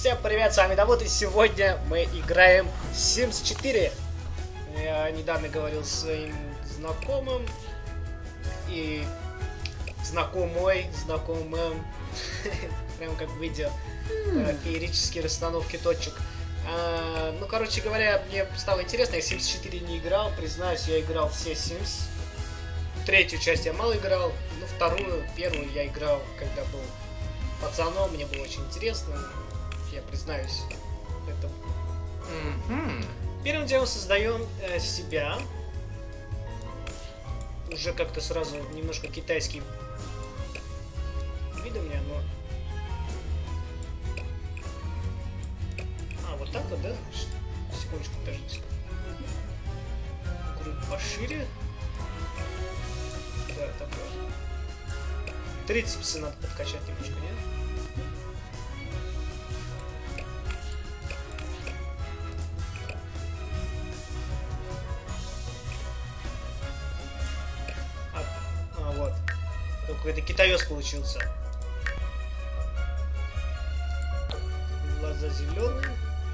Всем привет, с вами Давуд, и сегодня мы играем Sims 4. Я недавно говорил с своим знакомым и знакомым, прям как в видео, феерические расстановки точек. Ну, короче говоря, мне стало интересно, я Sims 4 не играл, признаюсь, я играл все Sims. Третью часть я мало играл, ну, вторую, первую я играл, когда был пацаном, мне было очень интересно, я признаюсь, это... Первым делом создаем себя, уже как-то сразу немножко китайский вид у меня, но... А, вот так вот, да? Секундочку, подождите. Грудь пошире. Да, такое. Трицепсы надо подкачать немножко, нет? Вот. Какой-то китаёс получился. Глаза зеленые.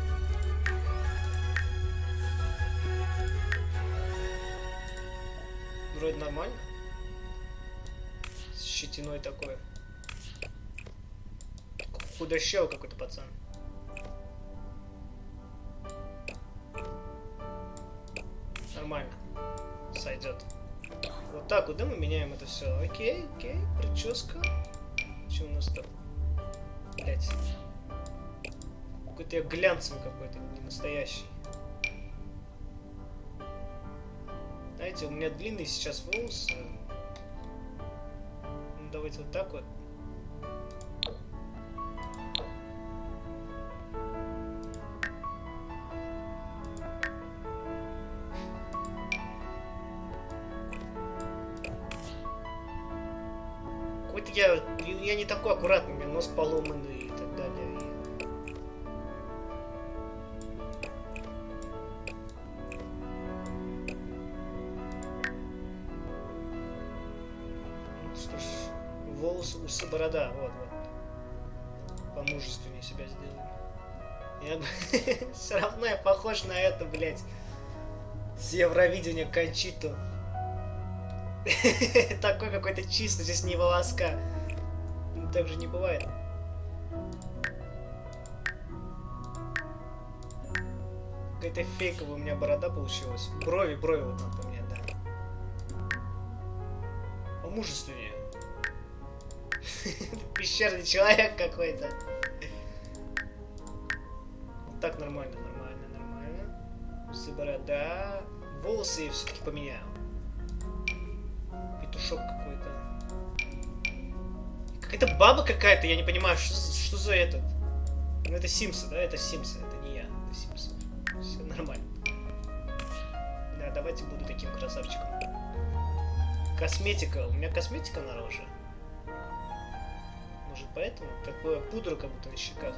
Вроде нормально. С щетиной такой. Худощавый какой-то пацан. Нормально. Сойдет. Вот так вот, да, мы меняем это все. Окей, прическа. Что у нас там? Блять. Какой-то я глянцевый какой-то, не настоящий. Знаете, у меня длинные сейчас волосы. Ну, давайте вот так вот. Какой-то я не такой аккуратный, у меня нос поломанный и так далее. Что ж, волосы, усы, борода, вот. Помужественнее себя сделаю. Я бы... Все равно я похож на это, блядь. С Евровидения Кончиту. Такой какой-то чистый, здесь не волоска. Так же не бывает. Какая-то фейковая у меня борода получилась. Брови вот надо поменять, да. Помужественнее. Пещерный человек какой-то. Вот так нормально. Усы, борода. Волосы я все-таки поменяю. Петушок какой-то. Какая-то баба какая-то, я не понимаю, что за этот. Ну это Симсы, да? Это Симсы, это не я, это Симсы. Все нормально. Да, давайте буду таким красавчиком. Косметика. У меня косметика на роже. Может поэтому? Такое пудра как будто на щеках.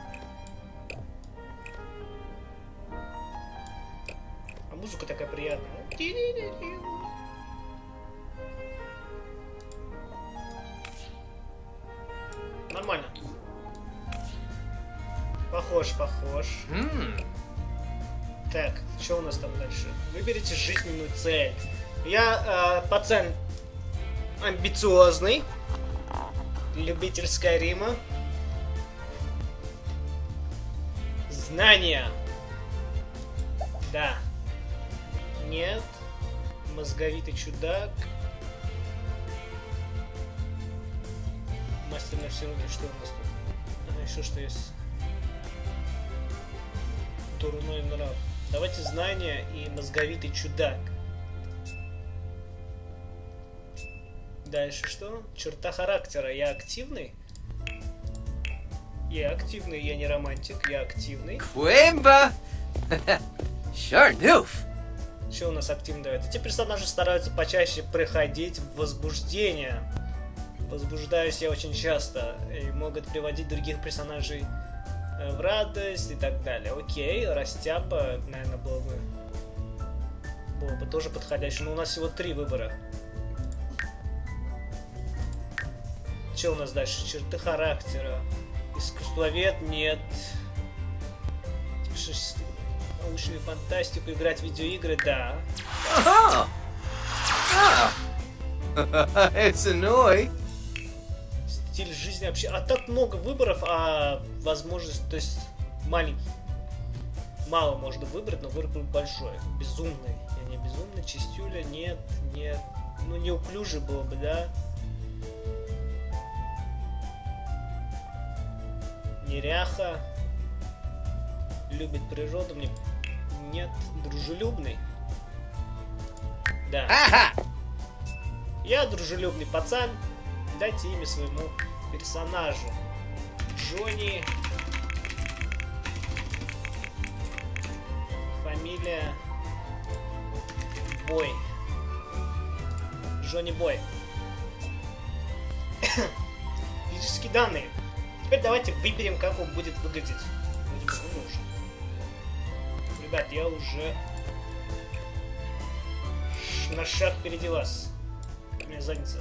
А музыка такая приятная. Нормально. Похож. Так, что у нас там дальше? Выберите жизненную цель. Я пацан амбициозный. Любитель Скайрима. Знания. Да. Нет. Мозговитый чудак. Мастер на все руки. Что у нас тут? Еще что есть? Дурной нрав. Давайте знания и мозговитый чудак. Дальше что? Черта характера. Я активный? Я активный, я не романтик, я активный. Куэмба! Sure, noof. Что у нас активно дает? Эти персонажи стараются почаще приходить в возбуждение. Возбуждаюсь я очень часто и могут приводить других персонажей в радость и так далее. Окей, растяпа, наверное, было бы тоже подходящее. Но у нас всего 3 выбора. Что у нас дальше? Черты характера. Искусствовед нет. научную фантастику, играть в видеоигры, да. Oh. Oh. It's annoying. Стиль жизни вообще. А так много выборов, а возможность, то есть маленький. Мало можно выбрать, но выбор большой. Безумный. Я не безумный, чистюля, нет. Ну, неуклюже было бы, да? Неряха. Любит природу, мне... Нет. Дружелюбный. Да. Aha. Я дружелюбный пацан. Дайте имя своему персонажу. Джонни. Фамилия Бой. Джонни Бой. Физические данные. Теперь давайте выберем, как он будет выглядеть. Вроде бы выбрал уже. Ребят, я уже на шаг впереди вас. У меня задница.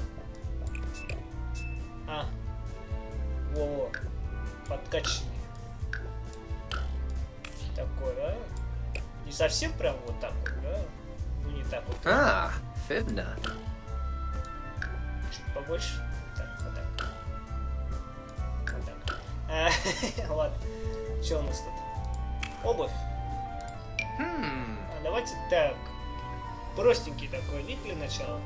Во-во. Подкачанный. Такой, да? Не совсем прям вот так вот, да? Ну не так вот. Ah, Fibna. Чуть побольше. Так, вот так. Вот так. Ладно. Что у нас тут? Обувь. Давайте так. Простенький такой вид для начала.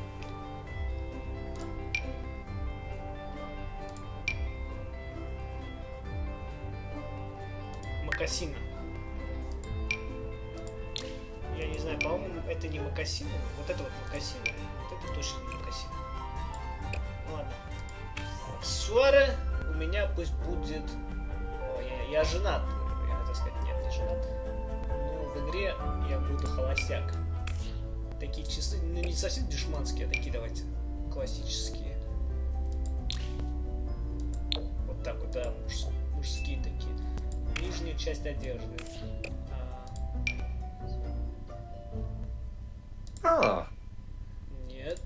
Мокасины. Я не знаю, по-моему, это не мокасины. Вот это вот мокасины. Вот это точно не мокасины. Ладно. Аксессуары у меня пусть будет... О, я женат. Я хотел сказать, нет, не женат. Но в игре я буду холостяк. Такие часы, ну не совсем дешманские, а такие давайте классические. Вот так вот, да, мужские такие. Нижняя часть одежды. Oh. Нет.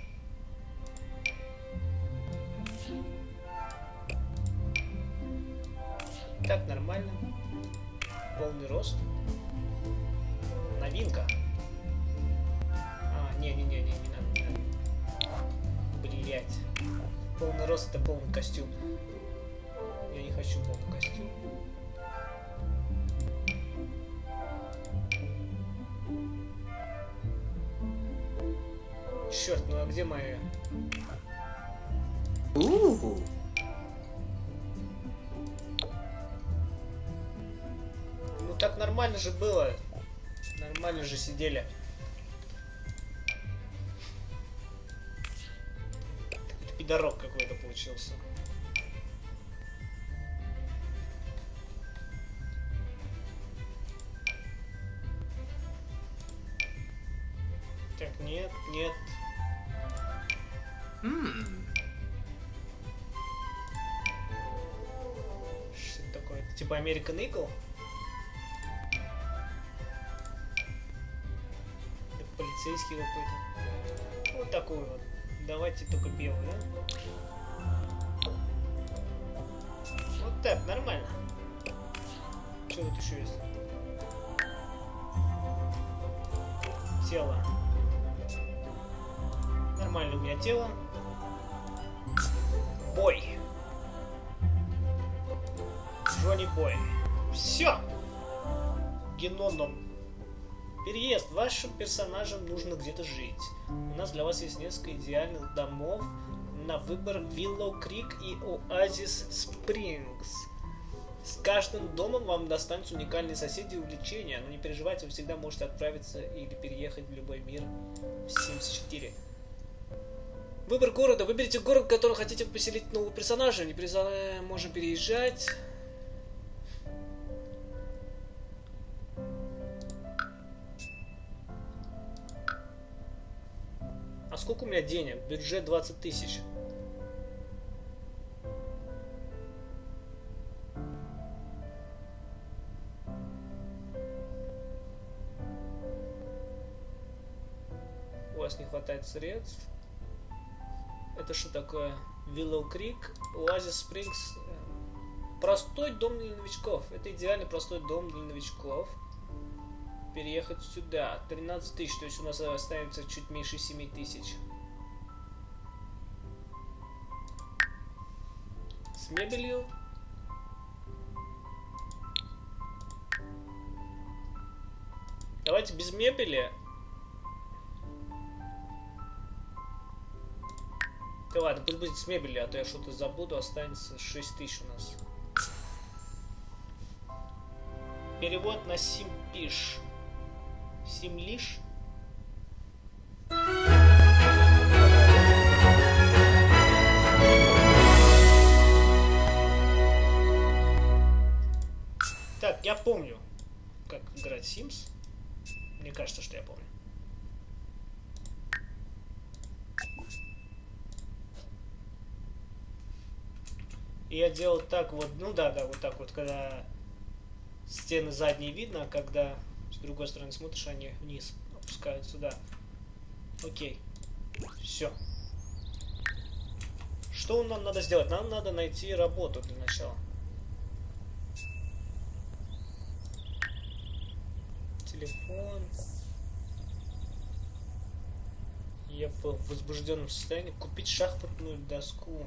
Так, нормально. Полный рост. Новинка. Не надо. Блять. Полный рост это полный костюм. Я не хочу полный костюм. Черт, ну а где мои? Ooh. Ну так нормально же было. Нормально же сидели. Это пидорок какой-то получился. Так, нет. Что это такое? Это типа American Eagle? Это полицейский какой-то. Вот такой вот. Давайте только белый, да? Вот так, нормально. Что тут еще есть? Тело. Нормально у меня тело. Бой. Джонни Бой. Все. Геноном. Переезд. Вашим персонажам нужно где-то жить. У нас для вас есть несколько идеальных домов на выбор Willow Creek и Oasis Springs. С каждым домом вам достанутся уникальные соседи и увлечения, но не переживайте, вы всегда можете отправиться или переехать в любой мир в Sims 4. Выбор города. Выберите город, в который хотите поселить нового персонажа. Можем переезжать. А сколько у меня денег? Бюджет 20 тысяч. У вас не хватает средств. Это что такое? Willow Creek, Oasis Springs. Простой дом для новичков. Это идеальный простой дом для новичков. Переехать сюда. 13 тысяч, то есть у нас останется чуть меньше 7 тысяч. С мебелью. Давайте без мебели. Да ладно, пусть будет с мебелью, а то я что-то забуду, останется 6 тысяч у нас. Перевод на Симпиш. Симлиш. Так, я помню, как играть Sims. Мне кажется, что я помню. И я делал так вот, ну да, вот так вот, когда стены задние видно, а когда с другой стороны смотришь, они вниз опускаются сюда. Окей. Все. Что нам надо сделать? Нам надо найти работу для начала. Телефон. Я в возбужденном состоянии. Купить шахматную доску.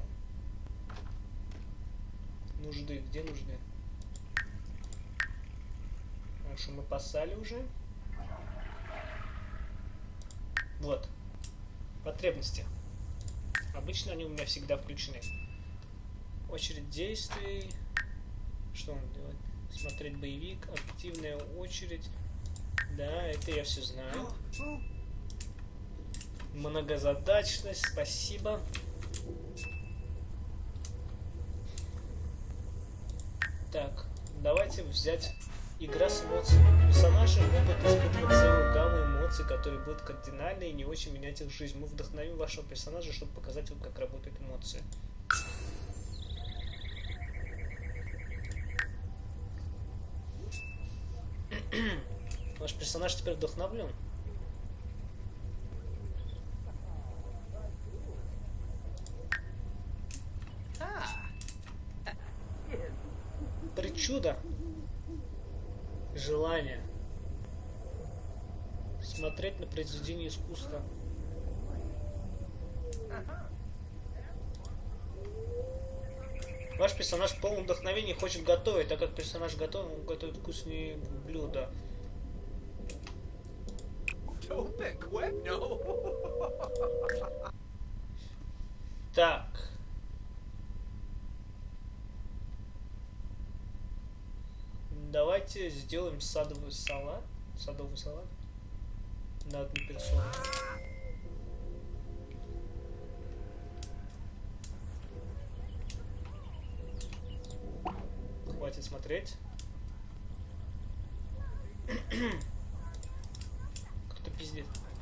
Нужды. Где нужды? Хорошо, мы пасали уже. Вот. Потребности. Обычно они у меня всегда включены. Очередь действий. Что он делает? Смотреть боевик. Активная очередь. Да, это я все знаю. Многозадачность. Спасибо. Так, давайте взять игра с эмоциями. Персонажи могут испытывать целую гамму эмоций, которые будут кардинальны и не очень менять их жизнь. Мы вдохновим вашего персонажа, чтобы показать вам, как работают эмоции. Ваш персонаж теперь вдохновлен. Причуда. Желание. Смотреть на произведение искусства. Ваш персонаж полон вдохновения и хочет готовить, так как персонаж готов, он готовит вкусные блюда. Так. Давайте сделаем садовый салат. Садовый салат. На одну персону. Хватит смотреть. Кто пиздит?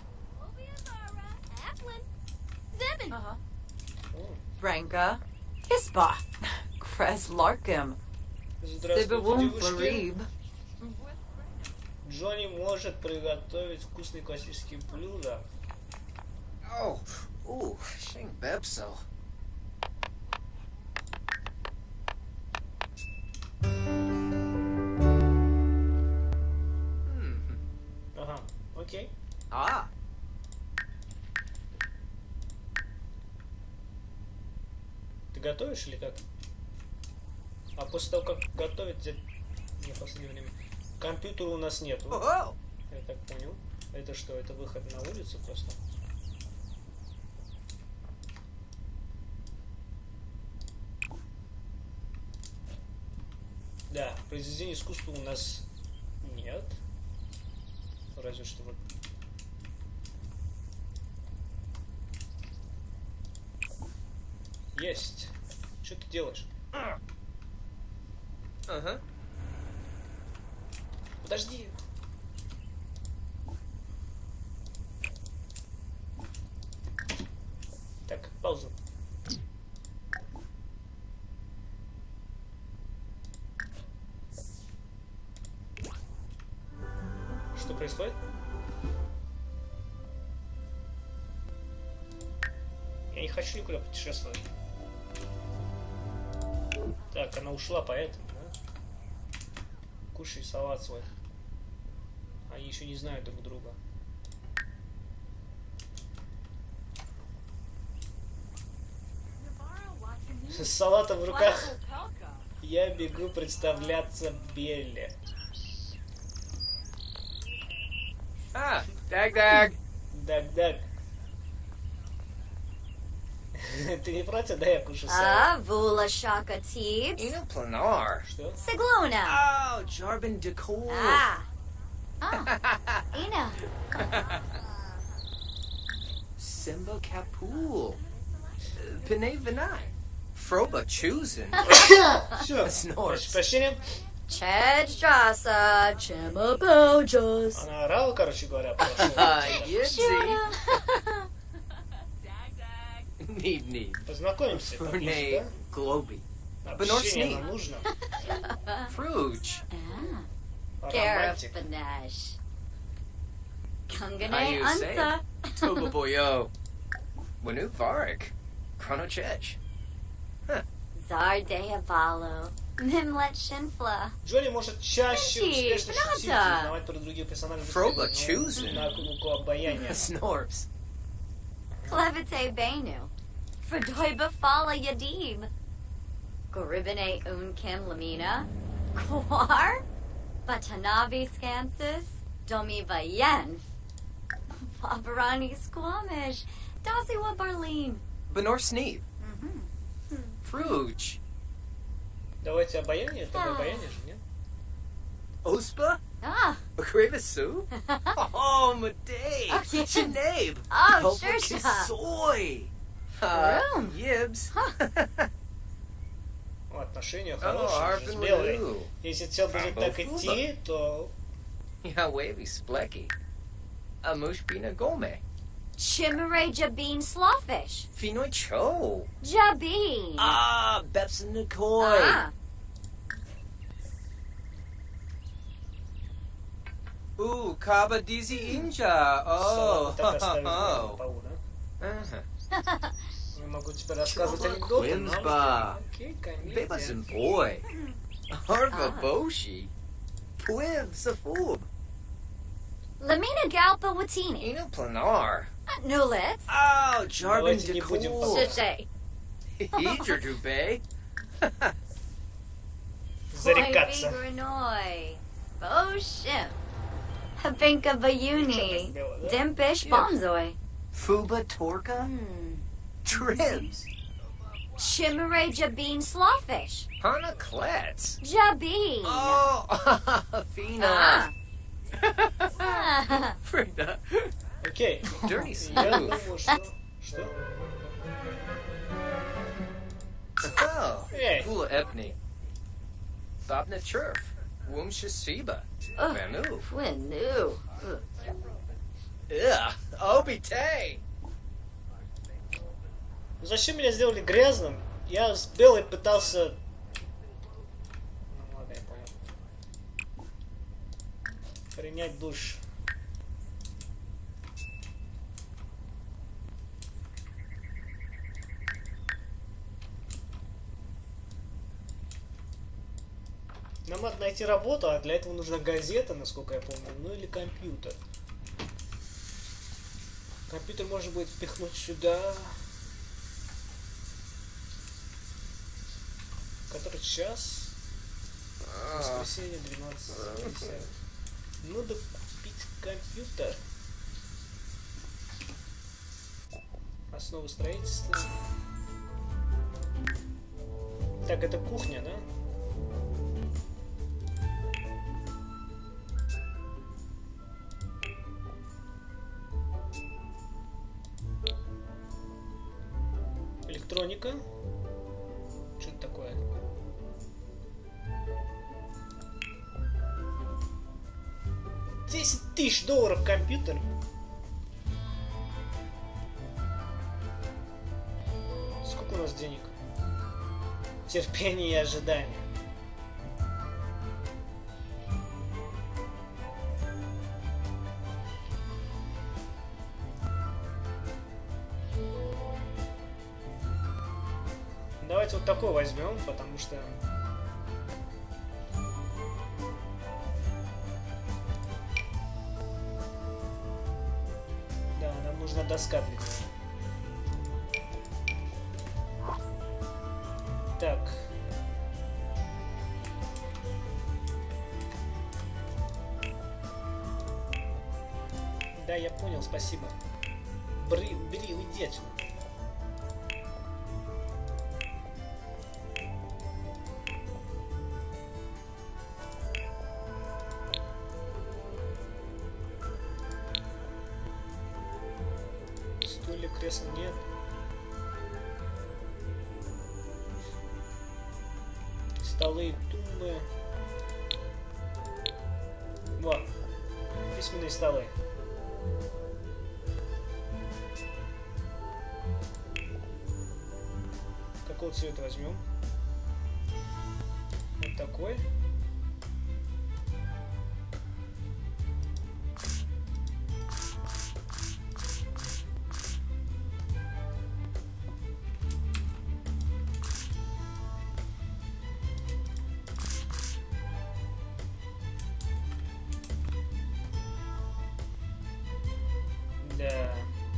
Branka, Hispa, Kres Larkim, Здравствуйте, девушки. Джонни может приготовить вкусные классические блюда. Oh, ooh, Shing Bebso. Ага, окей. Ah. Ты готовишь или как? А после того, как готовить, не в последнее время, компьютера у нас нету. Oh. Я так понял. Это что, это выход на улицу просто? Да, произведения искусства у нас нет. Разве что вот. Есть. Что ты делаешь? Uh-huh. Подожди. Так, паузу. Что происходит? Я не хочу никуда путешествовать. Так, она ушла поэтому, да? Кушай салат свой. Они еще не знают друг друга. С салатом в руках я бегу представляться Белле. Ah, Dag. Даг-даг. Ты не против, да, я кушаю салат? Vula Shaka Teebs. Eno Planar. Что? Sigluna. Oh, Jarbin Decor. Ina. Simba Kapul. Pinay Vinay. Froba Choosing. Все. Снорс. Прощения. Chedge Jasa. Chema Bojas. Она орала, короче говоря, прошлого. Yidzi. Need. Познакомимся. поближе, Brunei Globy. да? Бенор Общение Сни. нам нужно. Fruge. Gareth Романтик. Banesh. How Kungane you say? Unsa. Toba Boyo. Wanu Varik. Chronochech. Zardea Valo. Mimlet Shinfla. Джоли может чаще Подожди, успешно шутить и надо. узнавать про других персонажей. Froba быстрее, но choosing. на кнопку обаяния. Snorps. Clevite Benu. Fredoiba Fala Yadib. Goribine Unkim Lamina. Quar. Batanavi Scansis. Domiva Yen. Fabarani Squamish. Dasiwa Barleen. Benor Sneeb. Fruge. Давайте обаяние. Это обаяние же, нет? Ospa? Ah. Akreva Sue? Oh, Maday. Oh, yes. Sinead. Oh, sure, sure. Soy. Room. Yibs. Ну, отношения Oh, хорошие же с Arvin Белой. Lou. Если все будет так Фуба. идти, то... Ya wavy splecky. Amush Bina Gome. Chimere Jabeen Slawfish. Finoy Cho. Jabeen. Ah, Bepson Nicoy. Ah. Ooh, Kaba Dizi Inja. Oh. Салат так оставить на Oh. полу, да? Uh-huh. Я могу тебе рассказывать анекдоты, но... Quimsba. Окей, Babas комедия. and boy. Harva Boshi. Quib Safoob. Lamina Galpa Watini. Eno Planar. Nulets. Oh, Jarbin Давайте не будем Decor. Shishay. Hidra Dubay. Зарекаться. Granoy. Boshim. Habinka Bayuni. Белая, да? Dimpish Yeah. Bonzoy. Fuba Torka. Tribs. Chimere Jabeen Slawfish. Hana Klets. Jabeen. Oh, Fina. Ah. Frida. Окей. Dirty Я Smooth. думаю, что... Что? Oh, Эй. Fula Epney. Bobna Churf. Wum Shasiba. Ugh. Vanu. Winu. Ugh. Obi Tay. Зачем меня сделали грязным? Я с Белой пытался... Ну ладно, я понял. Принять душ. Нам надо найти работу, а для этого нужна газета, насколько я помню, ну или компьютер. Компьютер можно будет впихнуть сюда. Который час? Воскресенье 12:50. Надо купить компьютер. Основа строительства. Так, это кухня, да? Электроника. Что это такое? $10 000 компьютер. Сколько у нас денег? Терпение и ожидание. Давайте вот такой возьмем, потому что Нужна доска для него. Так. Да, я понял, спасибо. Бери, уйди отсюда. Стулья, кресла нет. Столы и тумбы. Вот. Письменные столы. Какого цвета возьмем? Вот такой. Да.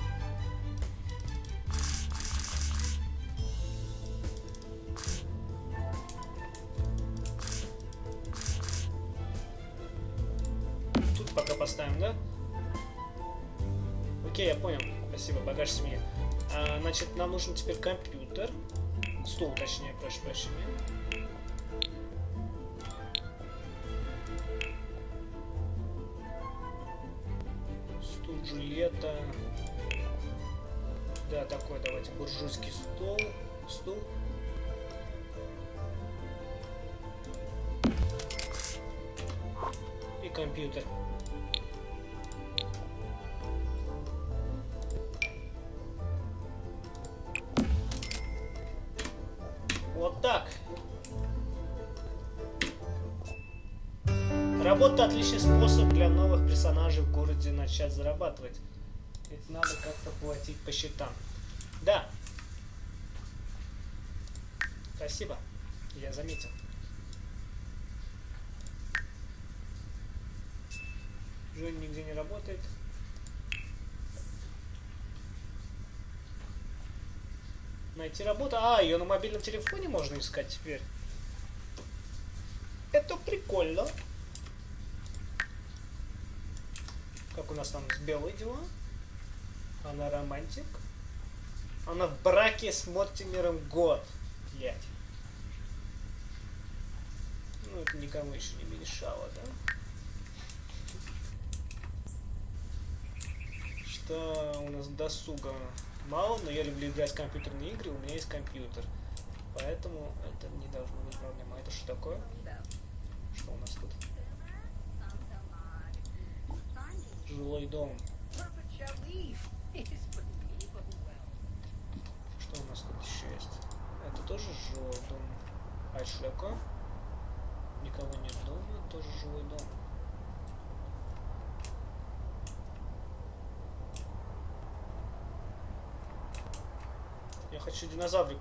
Тут пока поставим, да? Окей, я понял. Спасибо, багаж семьи. Значит, нам нужен теперь компьютер. Стол, точнее, прошу прощения. Стул Джульетта. Да, такой, давайте, буржуйский стул. И компьютер. Вот так. Работа — отличный способ для новых персонажей в городе начать зарабатывать. Ведь надо как-то платить по счетам. Да. Спасибо. Я заметил. Джонни нигде не работает. Найти работу. Ее на мобильном телефоне можно искать теперь. Это прикольно. Как у нас там с белой дела? Она романтик. Она в браке с Мортимером год. Блять. Ну, это никому еще не мешало, да? Что у нас досуга мало, но я люблю играть в компьютерные игры, у меня есть компьютер. Поэтому это не должно быть проблема. Это что такое? Что у нас тут? Жилой дом. Что у нас тут еще есть? Это тоже жилой дом. А это что такое? Никого нет дома, тоже жилой дом. Я хочу динозаврику.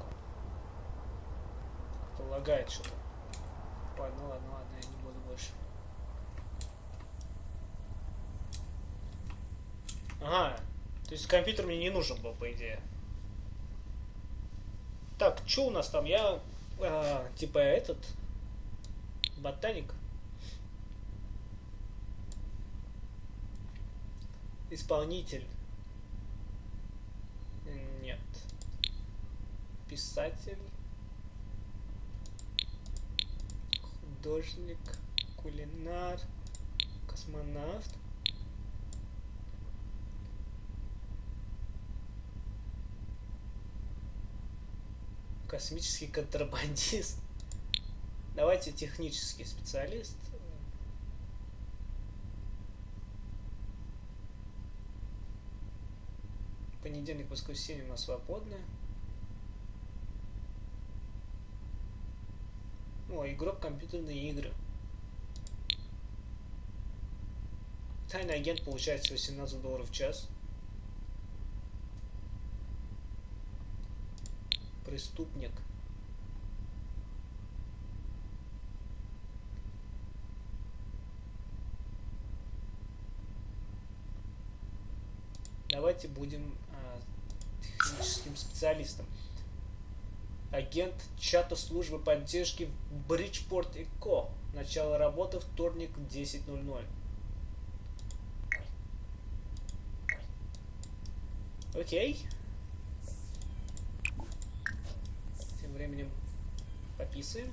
Как-то лагает что-то. Ладно, я не буду больше. Ага, то есть компьютер мне не нужен был, по идее. Так, что у нас там? Я, типа этот, ботаник. Исполнитель. Нет. Писатель. Художник. Кулинар. Космонавт. Космический контрабандист. Давайте технический специалист. Понедельник, воскресенье у нас свободное. О, игрок компьютерные игры. Тайный агент получается $18 в час. Преступник. Давайте будем техническим специалистом. Агент чата службы поддержки в Бриджпорт и Ко. Начало работы вторник 10:00. Окей. Тем временем пописаем.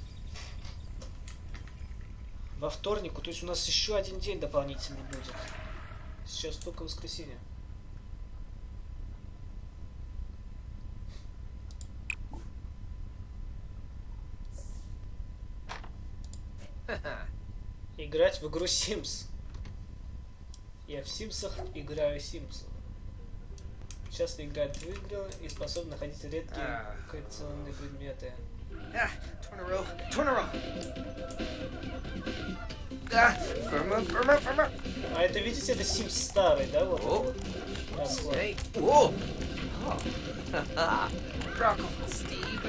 Во вторнику, то есть у нас еще один день дополнительный будет. Сейчас только воскресенье. Играть в игру Sims. Я в Симсах играю Симсов. Часто играет в игры и способен находить редкие коллекционные предметы. Turn around. Firmer. А это, видите, это Sims старый, да? Вот. О. Расклад. Hey. Whoa. Rock on, Steve.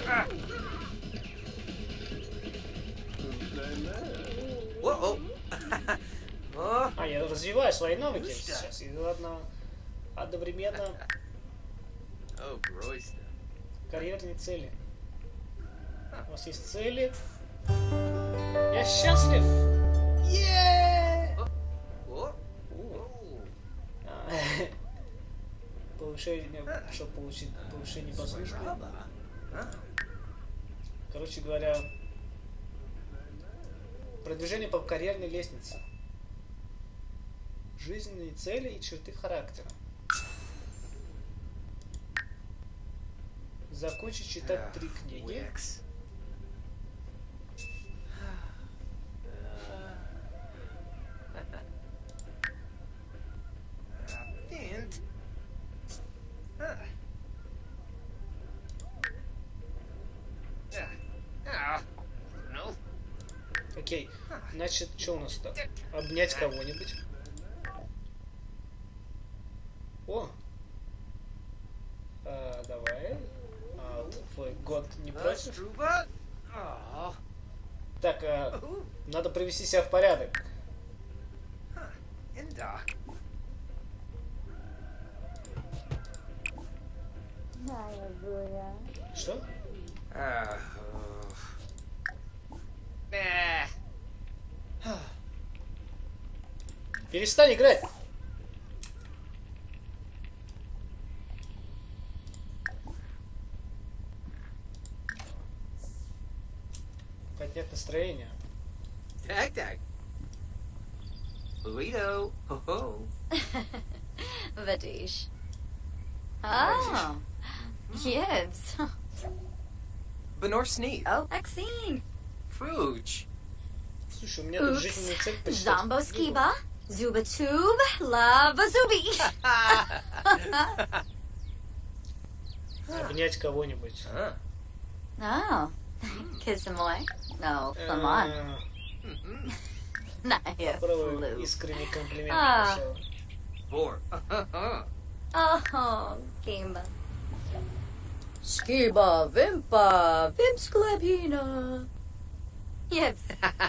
Whoa. А, я развиваю свои навыки сейчас. И ладно, одновременно Oh, Royster. карьерные цели. У вас есть цели. Я счастлив! Whoa. А, Повышение, чтобы получить повышение по службе. Короче говоря, продвижение по карьерной лестнице. Жизненные цели и черты характера. Закончить читать 3 книги. Wix. Vent. No. Окей. Значит, что у нас там? Обнять кого-нибудь. О! Давай. Твой год не против? Struba? Oh. Так, надо привести себя в порядок. Inda. Что? Перестань играть! Поднять настроение. Tag. Burrito. Ho. Vadish. Oh. Yes. Benor Sneed. Oh, Maxine. Fruge. Слушай, у меня тут Oops. жизненная цель почитать. Zombo Skiba. Zuba Tube. Lava Zubi. Обнять кого-нибудь. Oh. Kiss him away. No, come on. Not yet. Попробуй Flu. искренний комплимент. А. сначала. Four. Oh, Kimba. Skiba, Vimpa, Vimsklebina. Yes.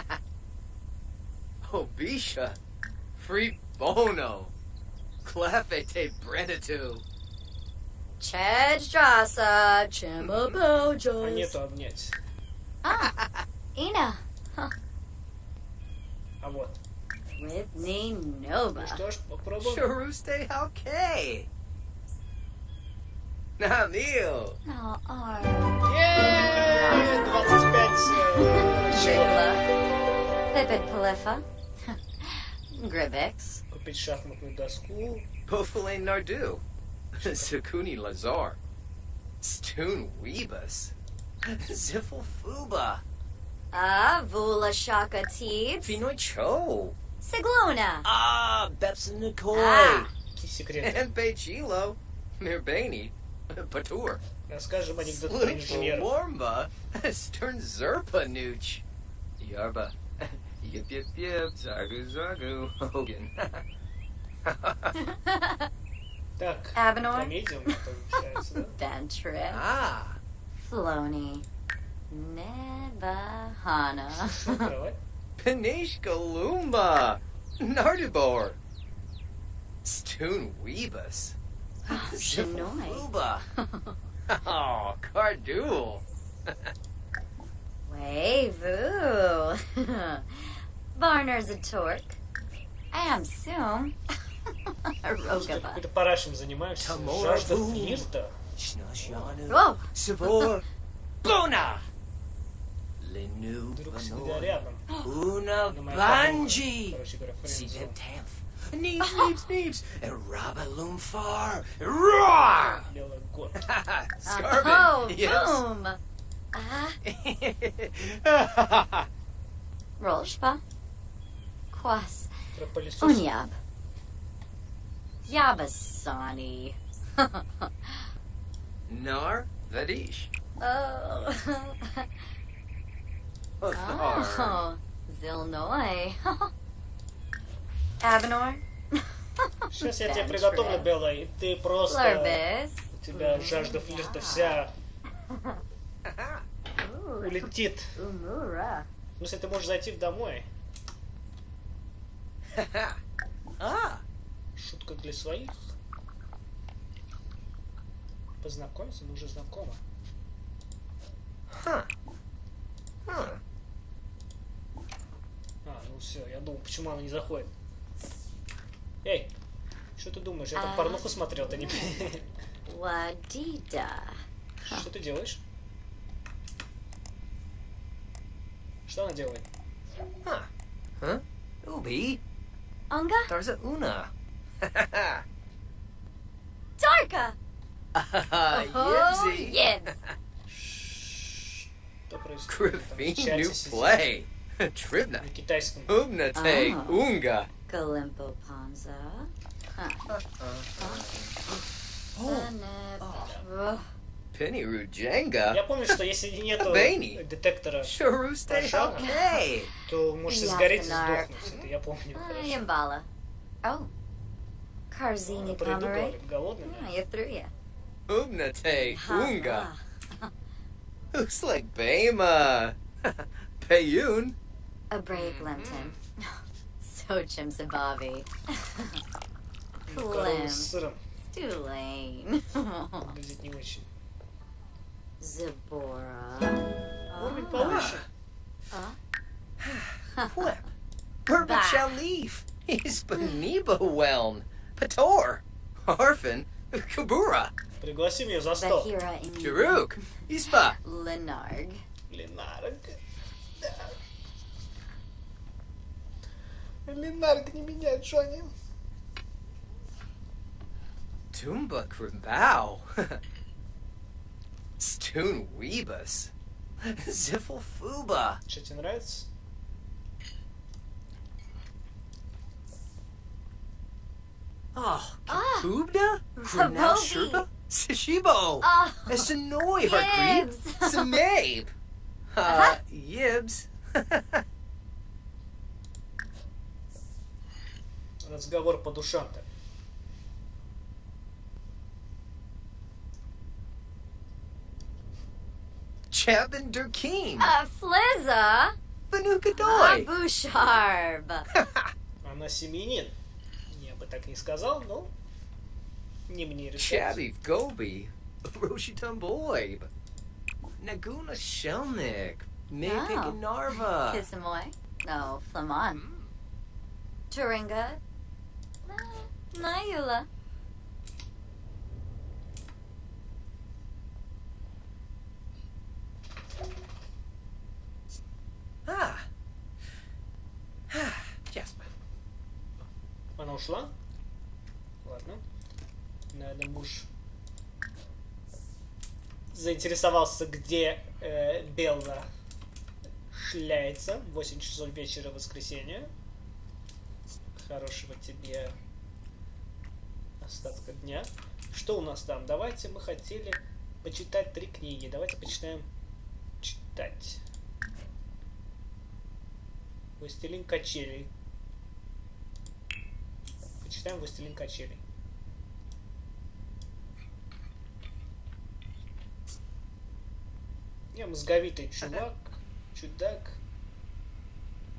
Oh, Bisha. Free Bono. Clefete Brenatu. Chad Jasa, Chima А Bojas. нету обнять. Ah, Ina. А вот. Whitney Ну Nova. что ж, попробуем. Charuste Halke. Namil. Oh, R. Еее! 25 чего? Trigla. Lipid Polypha. Grivix. Купить шахматную доску. Bofale Nardu. Sakuni Lazar. Stoon Weebus. Ziffle Fuba. Vula Shaka Teebs. Pinoy Cho. Siglona. Bepson Nicole. Какие секреты? And Chilo. Mirbani. Patur. Расскажем анекдот про Slitful инженера. Warmba. Stern Zerpa Nooch. Yarba. Yip. Zagu. Hogan. Так, Avenor. комедия у меня получается, да? Ventrip. Floney. Nevahana. Кровать. Panishka Lumba. Nardibor. Stoon Weebus. Shinoi. Fuba. Oh, Cardule. Wavoo. Varner's a torque. Amsum. Rogaba. Какой-то парашем занимаешься. Тамора Жажда Бу. флирта. Shnashanu. Whoa. Savor. Buna. Linu. Вдруг всегда рядом. Una Это моя Banji. подруга, короче говоря, See френдзон. them tamf. Neeps. And Rabalum far. Roar. Белый год. Oh, Scarvin. Yes. boom. Ah, Rolshpa. Quas. Трополисос. Unyab. Yabasani. Nar Vadish. Oh. Othar. Oh. Zilnoi. Avenor. Сейчас я тебе приготовлю, Белла, и ты просто... Lurbis. У тебя жажда флирта вся улетит. Umura. Ну, если ты можешь зайти домой. Ah. Шутка для своих. Познакомься, мы уже знакомы. Huh. Huh. А, ну все, я думал, почему она не заходит. Эй, что ты думаешь? Я там А. порнуху смотрел, ты не... Wadida. Что ты делаешь? Что она делает? Huh. Huh? Ubi. Unga? There's a Una. Darka. Yipsy. Yibs. Что происходит? Там в Griffin чате new сидит. play. Tribna. На китайском. Ugnate Ah. Unga. Galimpo Panza. Oh. Penny Rujenga. Я помню, что если нету Бэйни. детектора, Sharuste Пожалуйста. okay. то можете Ясно. сгореть и сдохнуть. Это я помню хорошо. Yambala. Oh. Karzini Приду, Pomeray. говорит, голодный. Ah, you threw ya. Ugnate Unga. Ah. Looks like Bama. Payun. A brave Lenton. So Chimsabavi. Коровы с Clem. сыром. Stulane. Выглядит не очень. Zabora. Уровень повыше. Quip. Burbot Bah. shall leave. He's Beniba Whelm. Pator. Harfin. Kabura. Пригласим ее за стол. Bahira in Jaruk. Ispa. Lenarg. Ленарк. Да. Ленарк не меня, Джонни. Tumba Krimbao. Stoon Weebus. Ziffle Fuba. Что тебе нравится? Oh, Ah. Kubda? Krenal Rabobi. Sherpa? Sishibo. Oh. Esanoi Hargreep. Yibs. Samabe. Yibs. Разговор по душам-то. Chabin Durkeem. Flizza. Banuka Doi. Busharb. Она семьянин. Я бы так не сказал, но не мне решать. Chabby Gobi. Roshitum Boy. Naguna Shelnik. Mipik Oh. and Narva. Kissamoy. No, Flamon. Turinga. Nayula. Ah. Jasper. Она ушла? Ладно. Надо муж заинтересовался, где Белла шляется. 8 часов вечера воскресенья. Хорошего тебе остатка дня. Что у нас там? Давайте, мы хотели почитать 3 книги. Давайте почитаем читать. «Властелин качелей». Почитаем «Властелин качелей». Я мозговитый чувак, чудак.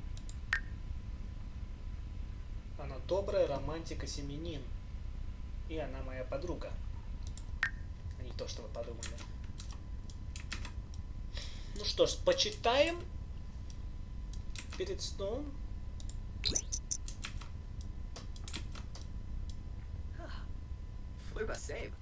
Она добрая, романтика, семенин. И она моя подруга. А не то, что вы подумали. Ну что ж, почитаем перед сном. Fluba save.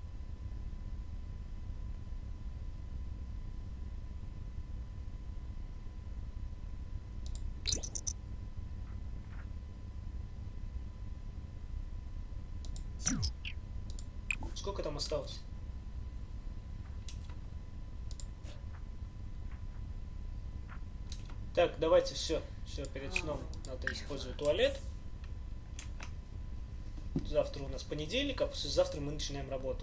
Сколько там осталось? Так, давайте все перед сном надо использовать туалет. Завтра у нас понедельник, а послезавтра мы начинаем работу.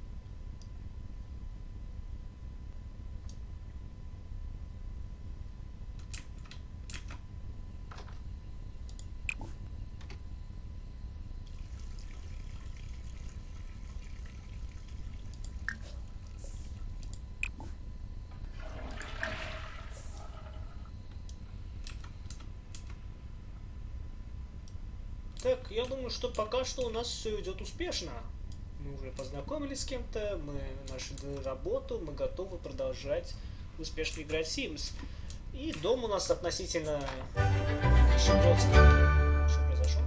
Так, я думаю, что пока что у нас все идет успешно. Мы уже познакомились с кем-то, мы нашли работу, мы готовы продолжать успешно играть в Sims. И дом у нас относительно нищебродский. Что произошло?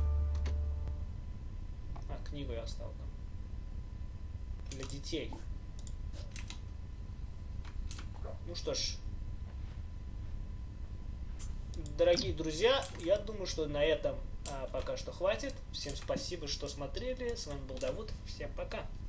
А, книгу я оставил там. Для детей. Ну что ж. Дорогие друзья, я думаю, что на этом пока что хватит. Всем спасибо, что смотрели. С вами был Давуд. Всем пока.